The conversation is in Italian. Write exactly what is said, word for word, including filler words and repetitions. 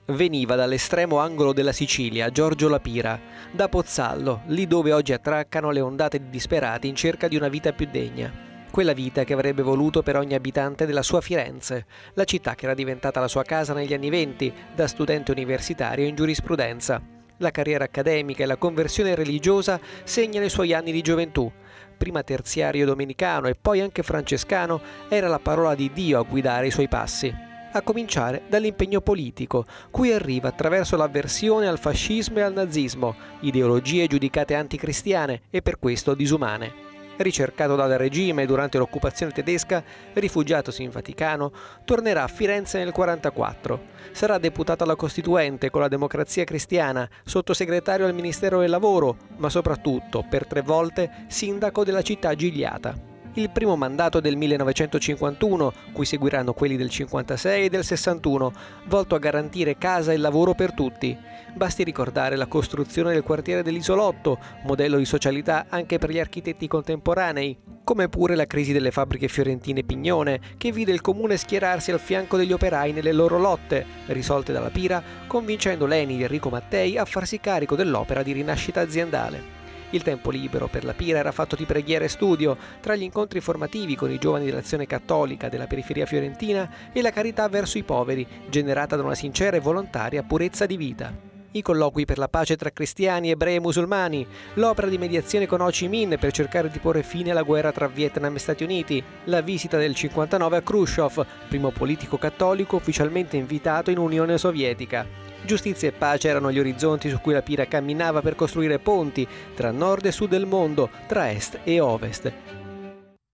Veniva dall'estremo angolo della Sicilia Giorgio La Pira, da Pozzallo, lì dove oggi attraccano le ondate di disperati in cerca di una vita più degna. Quella vita che avrebbe voluto per ogni abitante della sua Firenze, la città che era diventata la sua casa negli anni venti, da studente universitario in giurisprudenza. La carriera accademica e la conversione religiosa segnano i suoi anni di gioventù. Prima terziario domenicano e poi anche francescano, era la parola di Dio a guidare i suoi passi. A cominciare dall'impegno politico, cui arriva attraverso l'avversione al fascismo e al nazismo, ideologie giudicate anticristiane e per questo disumane. Ricercato dal regime durante l'occupazione tedesca, rifugiatosi in Vaticano, tornerà a Firenze nel millenovecentoquarantaquattro. Sarà deputato alla Costituente con la Democrazia Cristiana, sottosegretario al Ministero del Lavoro, ma soprattutto, per tre volte, sindaco della città gigliata. Il primo mandato del millenovecentocinquantuno, cui seguiranno quelli del cinquantasei e del sessantuno, volto a garantire casa e lavoro per tutti. Basti ricordare la costruzione del quartiere dell'Isolotto, modello di socialità anche per gli architetti contemporanei, come pure la crisi delle fabbriche fiorentine Pignone, che vide il comune schierarsi al fianco degli operai nelle loro lotte, risolte dalla Pira, convincendo l'Eni di Enrico Mattei a farsi carico dell'opera di rinascita aziendale. Il tempo libero per La Pira era fatto di preghiera e studio, tra gli incontri formativi con i giovani dell'Azione Cattolica della periferia fiorentina e la carità verso i poveri, generata da una sincera e volontaria purezza di vita. I colloqui per la pace tra cristiani, ebrei e musulmani, l'opera di mediazione con Ho Chi Minh per cercare di porre fine alla guerra tra Vietnam e Stati Uniti, la visita del cinquantanove a Khrushchev, primo politico cattolico ufficialmente invitato in Unione Sovietica. Giustizia e pace erano gli orizzonti su cui La Pira camminava per costruire ponti tra nord e sud del mondo, tra est e ovest.